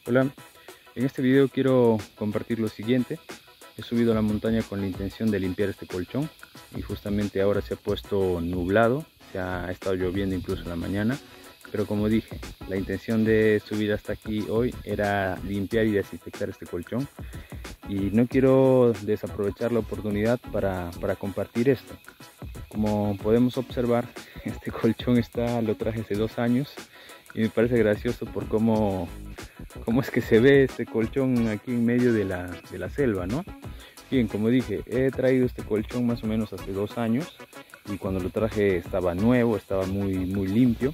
Hola, en este video quiero compartir lo siguiente. He subido a la montaña con la intención de limpiar este colchón y justamente ahora se ha puesto nublado, se ha estado lloviendo incluso en la mañana, pero como dije, la intención de subir hasta aquí hoy era limpiar y desinfectar este colchón y no quiero desaprovechar la oportunidad para compartir esto. Como podemos observar, este colchón lo traje hace 2 años y me parece gracioso por cómo es que se ve este colchón aquí en medio de la selva, ¿no? Bien, como dije, he traído este colchón más o menos hace 2 años y cuando lo traje estaba nuevo, estaba muy limpio,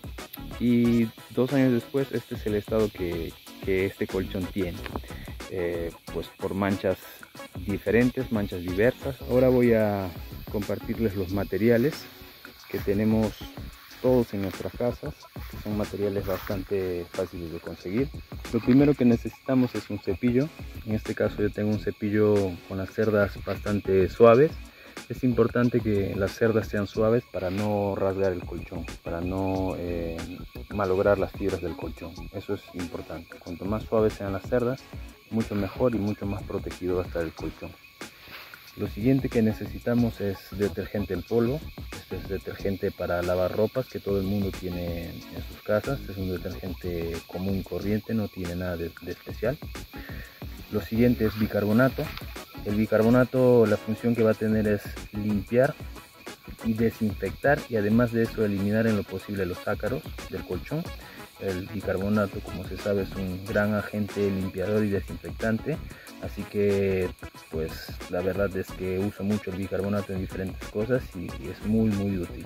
y 2 años después este es el estado que este colchón tiene, pues por manchas diferentes, manchas diversas. Ahora voy a compartirles los materiales que tenemos todos en nuestras casas, que son materiales bastante fáciles de conseguir. Lo primero que necesitamos es un cepillo. En este caso yo tengo un cepillo con las cerdas bastante suaves. Es importante que las cerdas sean suaves para no rasgar el colchón, para no malograr las fibras del colchón. Eso es importante. Cuanto más suaves sean las cerdas, mucho mejor y mucho más protegido va a estar el colchón. Lo siguiente que necesitamos es detergente en polvo. Este es detergente para lavar ropas que todo el mundo tiene en sus casas. Es un detergente común y corriente, no tiene nada de especial. Lo siguiente es bicarbonato. El bicarbonato, la función que va a tener es limpiar y desinfectar, y además de eso eliminar en lo posible los ácaros del colchón. El bicarbonato, como se sabe, es un gran agente limpiador y desinfectante, así que pues la verdad es que uso mucho el bicarbonato en diferentes cosas y es muy útil.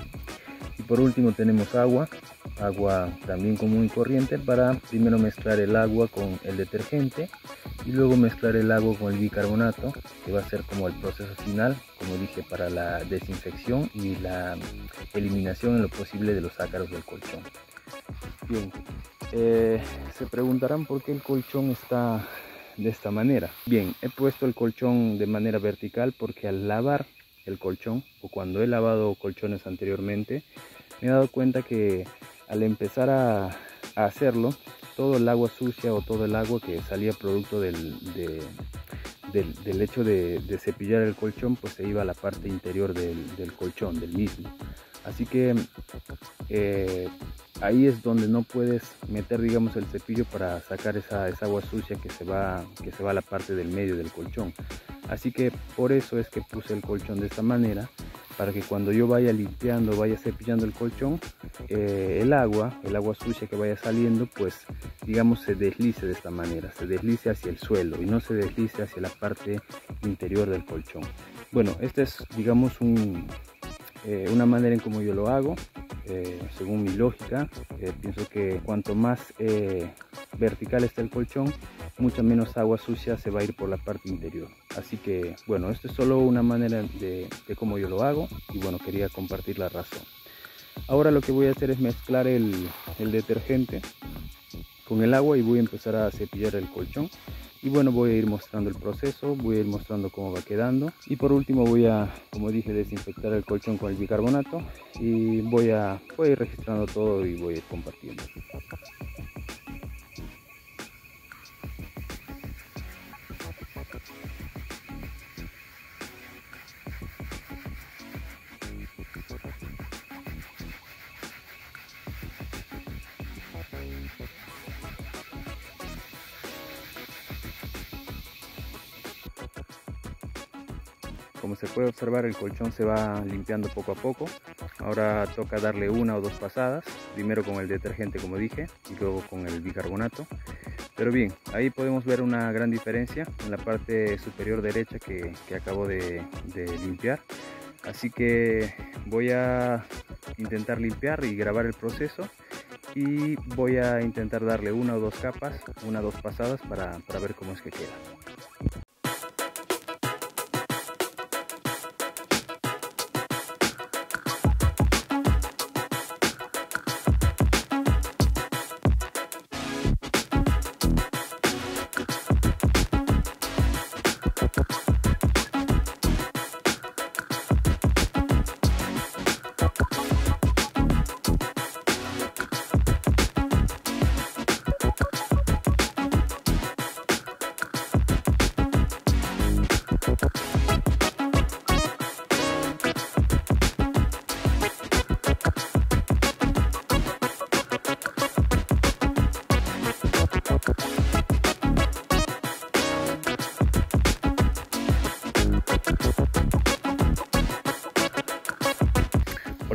Y por último tenemos agua también común y corriente, para primero mezclar el agua con el detergente y luego mezclar el agua con el bicarbonato, que va a ser como el proceso final, como dije, para la desinfección y la eliminación en lo posible de los ácaros del colchón. Bien, se preguntarán por qué el colchón está de esta manera. Bien, he puesto el colchón de manera vertical porque al lavar el colchón, o cuando he lavado colchones anteriormente, me he dado cuenta que al empezar a hacerlo, todo el agua sucia o todo el agua que salía producto del hecho de cepillar el colchón, pues se iba a la parte interior del colchón, del mismo. Así que ahí es donde no puedes meter, digamos, el cepillo para sacar esa agua sucia que se va a la parte del medio del colchón. Así que por eso es que puse el colchón de esta manera, para que cuando yo vaya limpiando, vaya cepillando el colchón, el agua sucia que vaya saliendo, pues digamos se deslice de esta manera, se deslice hacia el suelo y no se deslice hacia la parte interior del colchón. Bueno, esta es, digamos, una manera en cómo yo lo hago. Según mi lógica, pienso que cuanto más vertical está el colchón, mucha menos agua sucia se va a ir por la parte interior. Así que bueno, esto es solo una manera de cómo yo lo hago, y bueno, quería compartir la razón. Ahora lo que voy a hacer es mezclar el detergente con el agua y voy a empezar a cepillar el colchón. Y bueno, voy a ir mostrando el proceso, voy a ir mostrando cómo va quedando, y por último voy a, como dije, desinfectar el colchón con el bicarbonato, y voy a ir registrando todo y voy a ir compartiendo. Como se puede observar, el colchón se va limpiando poco a poco. Ahora toca darle 1 o 2 pasadas, primero con el detergente como dije y luego con el bicarbonato. Pero bien, ahí podemos ver una gran diferencia en la parte superior derecha que acabo de limpiar. Así que voy a intentar limpiar y grabar el proceso, y voy a intentar darle 1 o 2 capas, 1 o 2 pasadas para ver cómo es que queda.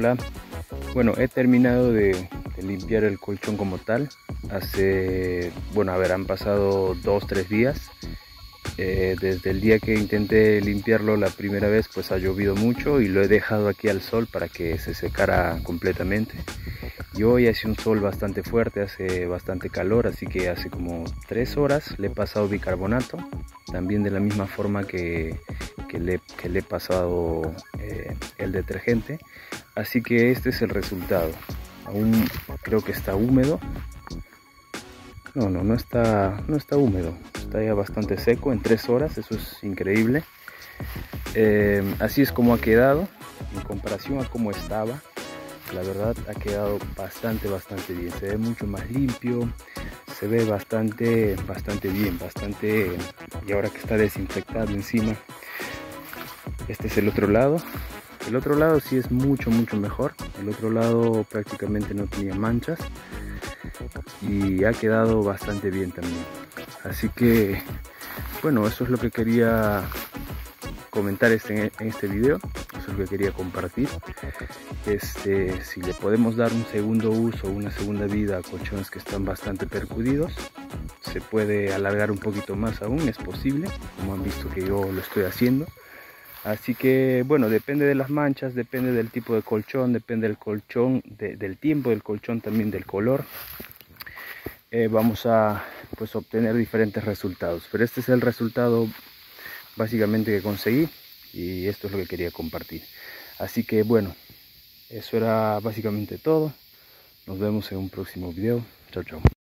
Hola, bueno, he terminado de limpiar el colchón como tal. Han pasado 2-3 días. Desde el día que intenté limpiarlo la primera vez, pues ha llovido mucho y lo he dejado aquí al sol para que se secara completamente. Y hoy hace un sol bastante fuerte, hace bastante calor, así que hace como 3 horas le he pasado bicarbonato, también de la misma forma que le he pasado el detergente. Así que este es el resultado. Aún creo que está húmedo. No está húmedo, está ya bastante seco en 3 horas, eso es increíble. Así es como ha quedado en comparación a cómo estaba. La verdad ha quedado bastante bien, se ve mucho más limpio, se ve bastante bien, y ahora que está desinfectado encima. Este es el otro lado. El otro lado sí es mucho mejor. El otro lado prácticamente no tenía manchas y ha quedado bastante bien también. Así que bueno, eso es lo que quería comentar en este video. Eso es lo que quería compartir. Si le podemos dar un segundo uso, una segunda vida a colchones que están bastante percudidos, se puede alargar un poquito más aún, es posible, como han visto que yo lo estoy haciendo. Así que bueno, depende de las manchas, depende del tipo de colchón, depende del colchón, del tiempo del colchón, también del color. Vamos a pues obtener diferentes resultados, pero este es el resultado básicamente que conseguí y esto es lo que quería compartir. Así que bueno, eso era básicamente todo. Nos vemos en un próximo video. Chao.